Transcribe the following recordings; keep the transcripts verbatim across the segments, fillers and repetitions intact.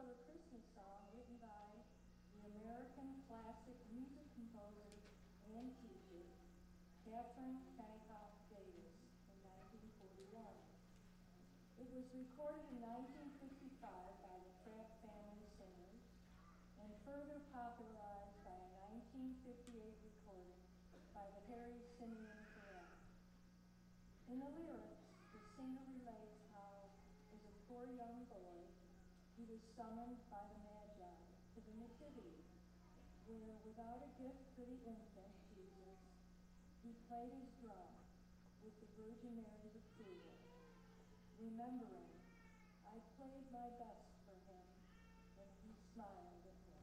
popular Christmas song written by the American classic music composer and teacher, Catherine Kennicott Davis, in nineteen forty-one. It was recorded in nineteen fifty-five by the Pratt Family Singers and further popularized by a nineteen fifty-eight recording by the Harry Simeon Chorale. In the lyrics, the singer relates how, as a poor young boy, he was summoned by the Magi to the Nativity, where, without a gift for the infant Jesus, he played his drum with the Virgin Mary's approval, remembering, I played my best for him, and he smiled at me.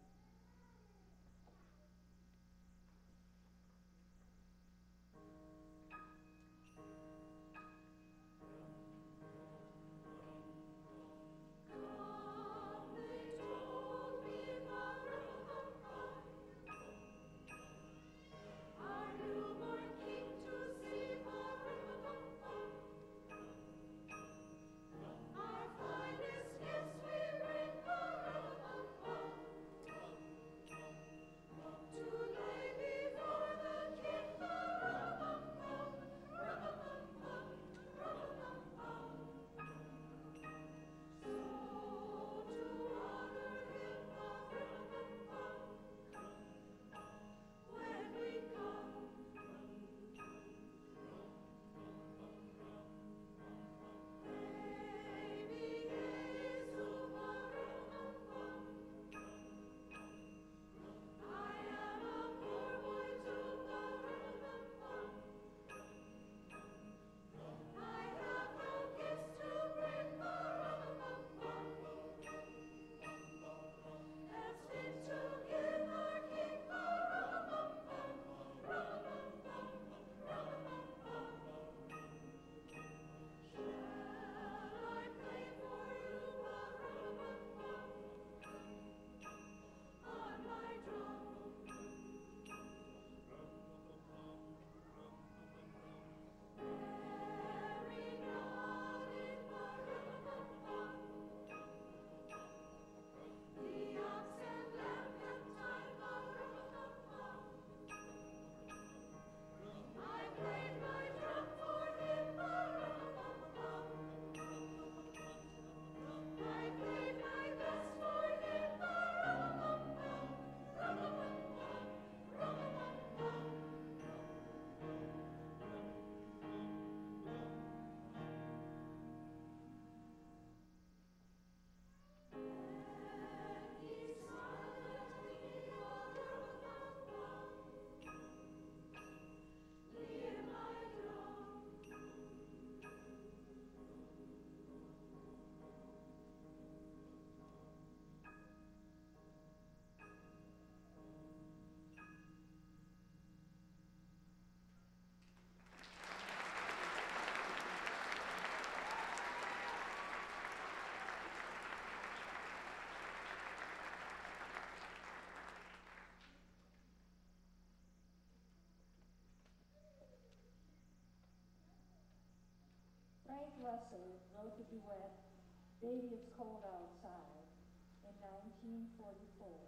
Lesser wrote the duet, Baby It's Cold Outside, in nineteen forty-four.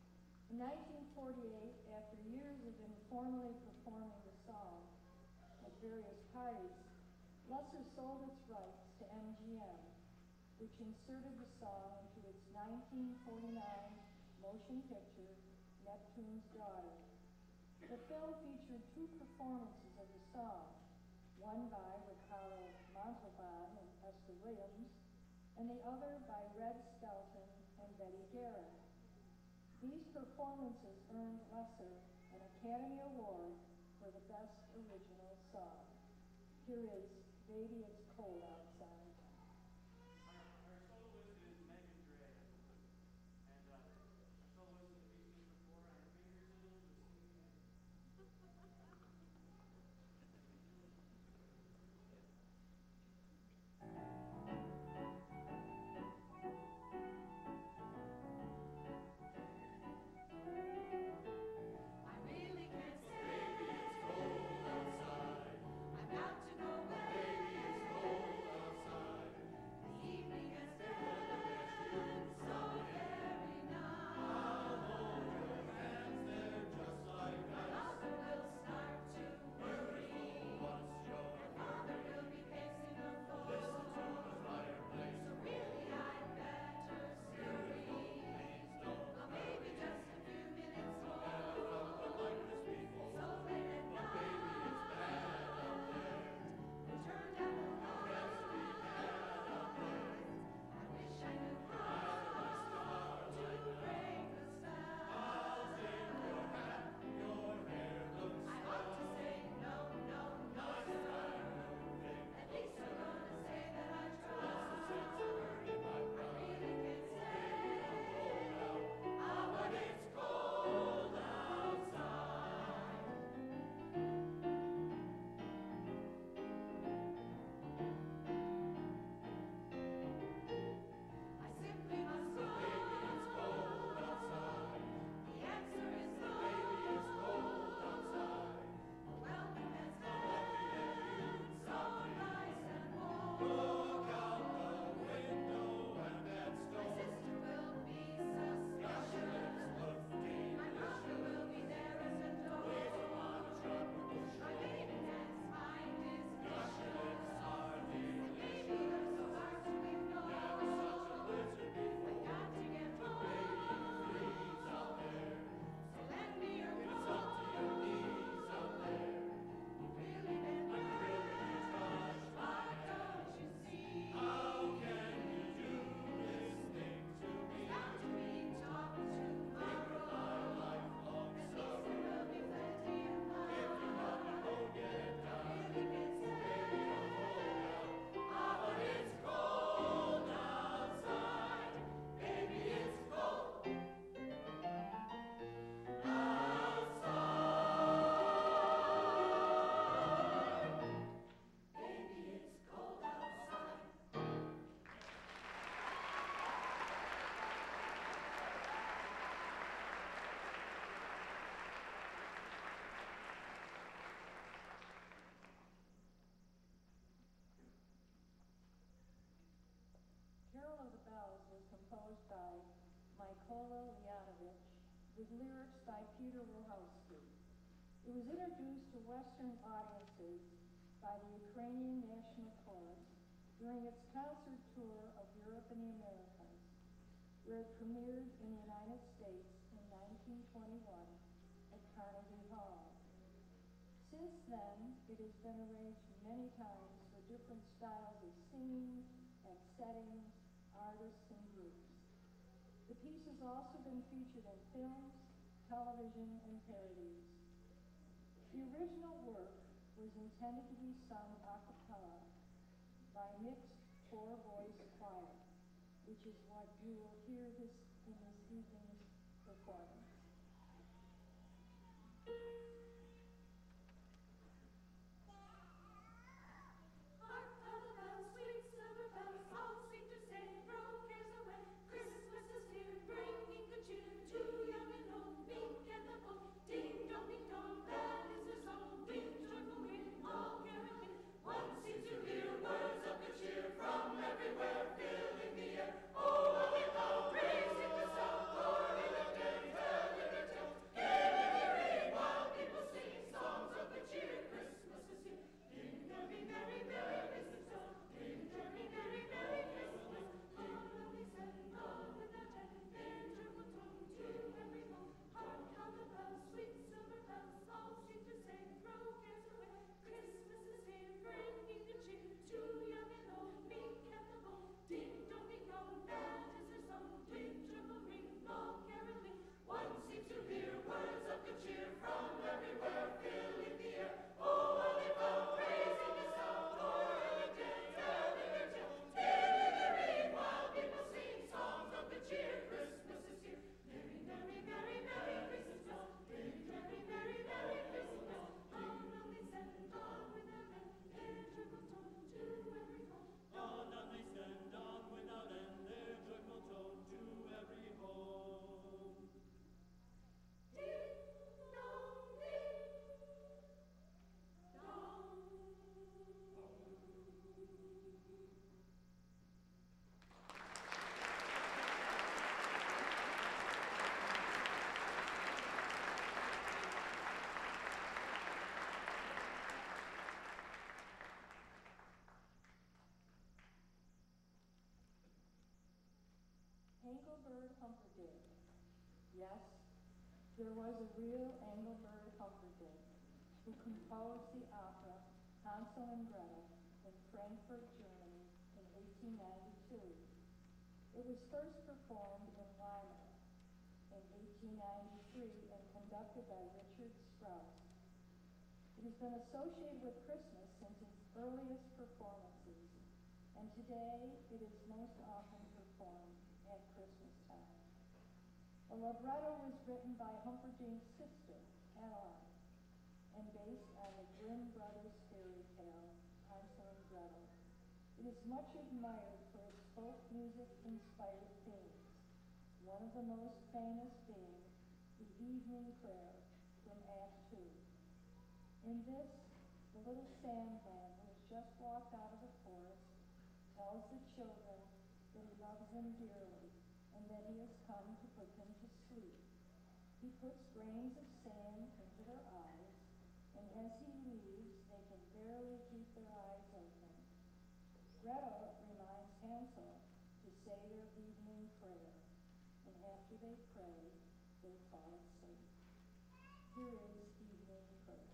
In nineteen forty-eight, after years of informally performing the song at various parties, Lesser sold its rights to M G M, which inserted the song into its nineteen forty-nine motion picture, Neptune's Daughter. The film featured two performances of the song, one by Ricardo Montalban and Esther Williams, and the other by Red Skelton and Betty Garrett. These performances earned Lesser an Academy Award for the Best Original Song. Here is Baby It's Cold Outside. Our soloist is Megan Dre, and uh, our soloist that we've seen before on her fingertips is I really can't stand it. It's cold outside. I'm out to go away. with lyrics by Peter Wilhowsky. It was introduced to Western audiences by the Ukrainian National Chorus during its concert tour of Europe and the Americas, where it premiered in the United States in nineteen twenty-one at Carnegie Hall. Since then, it has been arranged many times for different styles of singing and settings, artists, and groups. The piece has also been featured in films, television, and parodies. The original work was intended to be sung a cappella by a mixed four-voice choir, which is what you will hear this in this evening's performance. Hark, how the bells, sweet silver bells, all seem to say, throw cares away. Christmas is here, bringing good cheer to young and old, meek and the bold. Ding dong, ding dong, that is their song. Ring, joyful ring, all caroling. One seems to hear words of good cheer from everywhere, filling the air. Oh, holly bow, raising the sound, roaring again, telling their tale. Gaily ring, while people sing songs of good cheer. Christmas is here. Ding, merry, merry, merry Christmas. Ding, merry, merry, merry Christmas. All lovely send all without end, their joyful tone to every home. Hark, how the bells, sweet silver bells, all seem to say, throw cares away. Christmas is here, bringing good cheer to young and old, meek and the bold. Ding dong, ding dong, that is their song. Ring, joyful ring, all caroling. One seems to hear words of good cheer from everywhere, filling the air. Oh, holly bow, raising the sound, roaring again, telling their tale. Gaily ring, while people sing songs of good cheer. Christmas is here. Merry, merry, merry, merry Christmas. Merry, merry, merry, merry Christmas. All lovely send on without end, their joyful tone to every home. On and they send on without end their joyful tone to every home. Ding dong, ding dong. Engelbert Humperdinck. Yes, there was a real Engelbert Humperdinck who composed the opera Hansel and Gretel in Frankfurt, Germany in eighteen ninety-two. It was first performed in Weimar in eighteen ninety-three and conducted by Richard Strauss. It has been associated with Christmas since its earliest performances, and today it is most often performed at Christmas time. The libretto was written by Humperdinck's sister, Caroline, and based on the Grimm brothers' fairy tale, Hansel and Gretel. It is much admired for its folk music-inspired themes, one of the most famous being the evening prayer from Act Two. In this, the little sandman who has just walked out of the forest tells the children that he loves them dearly and that he has come to put them to sleep. He puts grains of sand into their eyes, and as he leaves, they can barely keep their eyes open. Gretel reminds Hansel to say their evening prayer, and after they pray, they fall asleep. Here is evening prayer.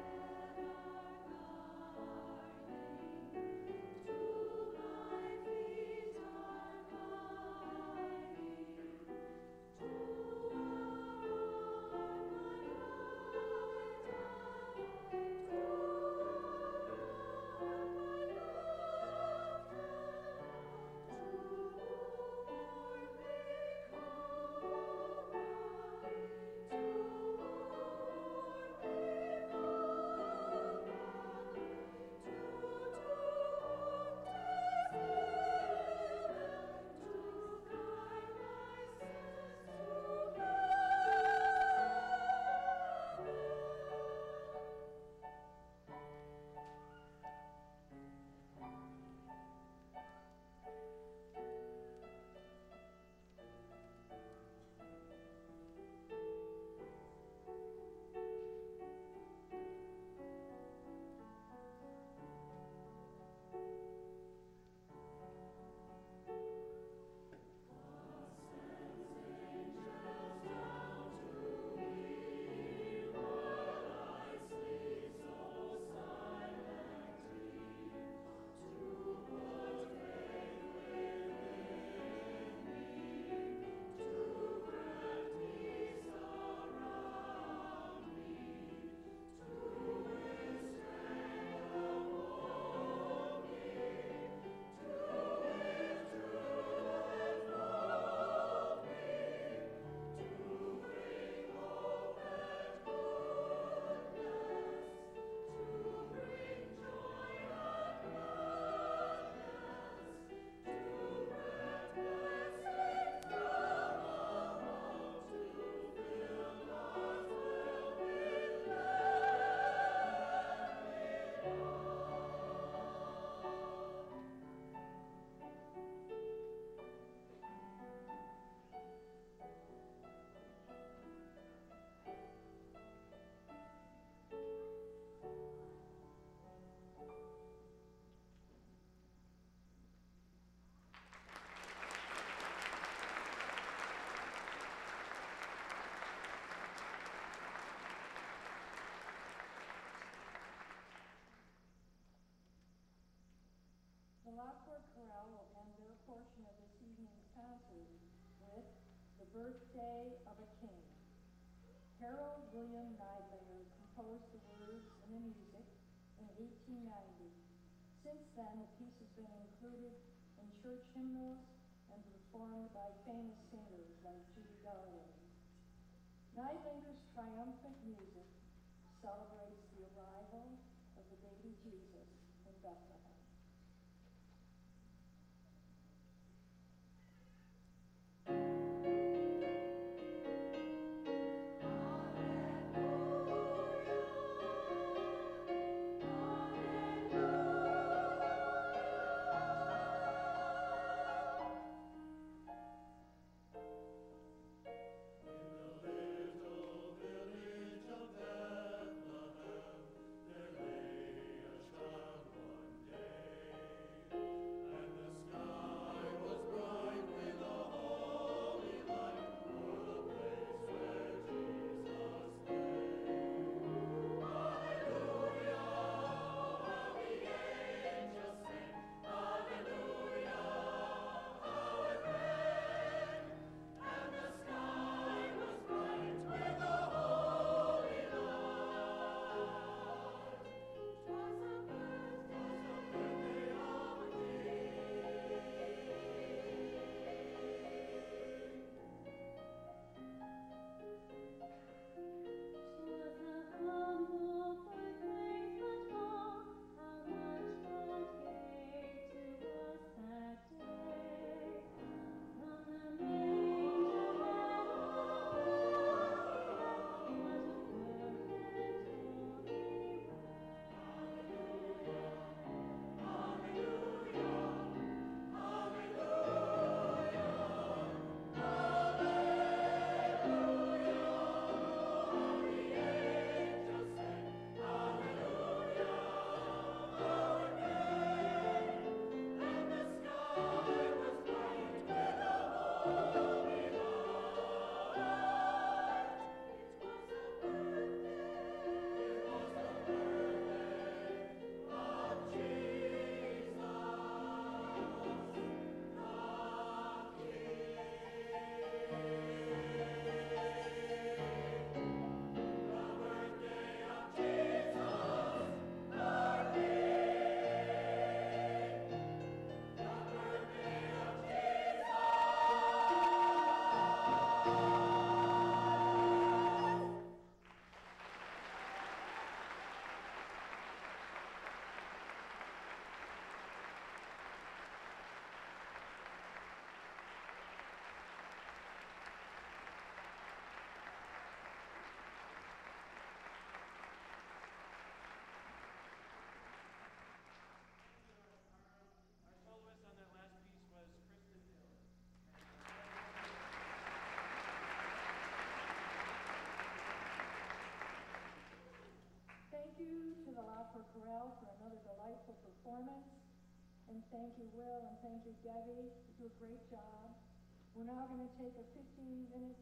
To my Birthday of a King. Harold William Neidlinger composed the words and the music in eighteen ninety. Since then, the piece has been included in church hymnals and performed by famous singers like Judy Garland. Neidlinger's triumphant music celebrates the arrival of the baby Jesus in Bethlehem. Thank you to the Lockport Chorale for another delightful performance. And thank you, Will, and thank you, Debbie. You do a great job. We're now going to take a fifteen minute